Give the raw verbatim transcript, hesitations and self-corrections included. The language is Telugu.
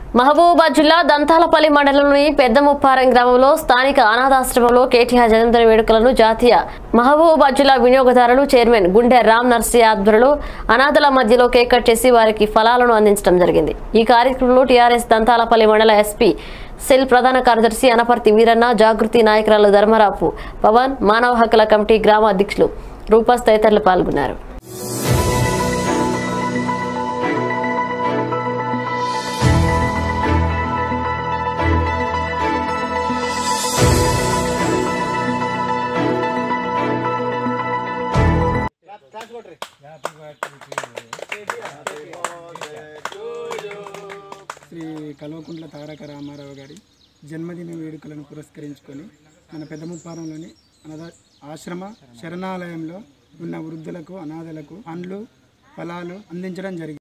మహబూబాబాద్ జిల్లా దంతాలపల్లి మండలంలోని పెద్దముప్పారం గ్రామంలో స్థానిక అనాథాశ్రమంలో కేటీఆర్ జన్మదిన వేడుకలను జాతీయ మహబూబాబాద్ జిల్లా వినియోగదారులు చైర్మన్ గుండె రామ్ నర్సీ ఆధ్వర్యంలో అనాథల మధ్యలో కేక్ కట్ చేసి వారికి ఫలాలను అందించడం జరిగింది। ఈ కార్యక్రమంలో టీఆర్ఎస్ దంతాలపల్లి మండల ఎస్పీ సెల్ ప్రధాన కార్యదర్శి అనపర్తి వీరన్న, జాగృతి నాయకురాలు ధర్మరాపు పవన్, మానవ హక్కుల కమిటీ గ్రామ అధ్యక్షులు రూపస్ తదితరులు పాల్గొన్నారు। శ్రీ కల్వకుంట్ల తారక రామారావు గారి జన్మదిన వేడుకలను పురస్కరించుకొని మన పెద్దముప్పారంలోని అనాథ ఆశ్రమ శరణాలయంలో ఉన్న వృద్ధులకు, అనాథలకు పండ్లు, ఫలాలు అందించడం జరిగింది।